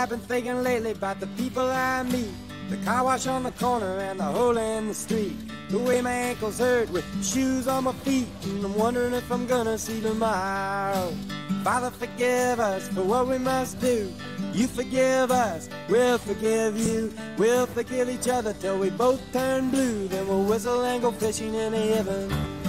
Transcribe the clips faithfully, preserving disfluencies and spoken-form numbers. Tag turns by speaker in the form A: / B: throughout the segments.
A: I've been thinking lately about the people I meet, the car wash on the corner and the hole in the street, the way my ankles hurt with shoes on my feet, and I'm wondering if I'm gonna see tomorrow. Father, forgive us for what we must do. You forgive us, we'll forgive you. We'll forgive each other till we both turn blue. Then we'll whistle and go fishing in heaven.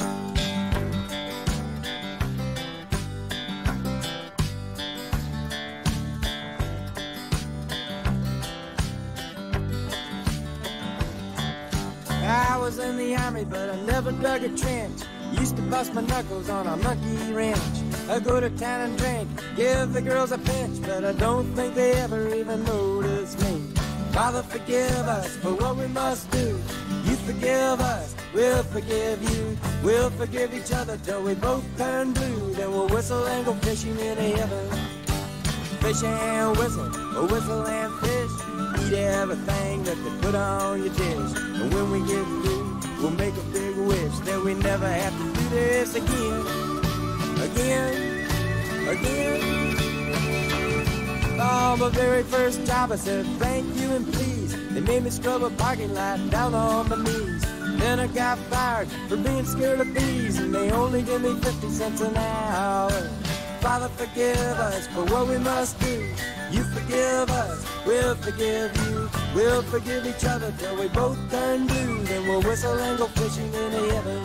A: I was in the army, but I never dug a trench. Used to bust my knuckles on a monkey wrench. I go to town and drink, give the girls a pinch, but I don't think they ever even notice me. Father, forgive us for what we must do. You forgive us, we'll forgive you. We'll forgive each other till we both turn blue. Then we'll whistle and go fishing in heaven. Fish and whistle, or whistle and fish. Eat everything that they put on your dish. And when we get through, we'll make a big wish that we never have to do this again. Again, again. On my very first job I said thank you and please. They made me scrub a parking lot down on my knees. Then I got fired for being scared of bees, and they only give me fifty cents an hour. Father, forgive us for what we must do. You forgive us, we'll forgive you. We'll forgive each other till we both turn blue. Then we'll whistle and go fishing in heaven.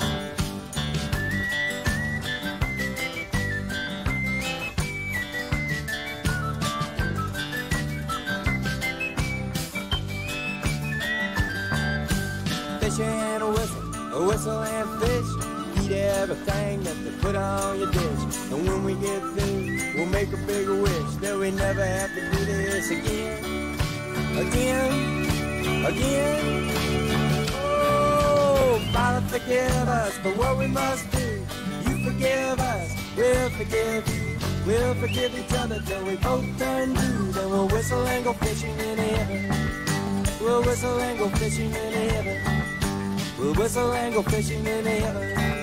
A: Fish and a whistle, a whistle and fish. Eat everything that they put on your dish. And when we get through, we'll make a big wish that we never have to do this again. Again, again. Oh, Father, forgive us for what we must do. You forgive us, we'll forgive you. We'll forgive each other till we both turn blue. Then we'll whistle and go fishing in heaven. We'll whistle and go fishing in heaven. We'll whistle and go fishing in heaven.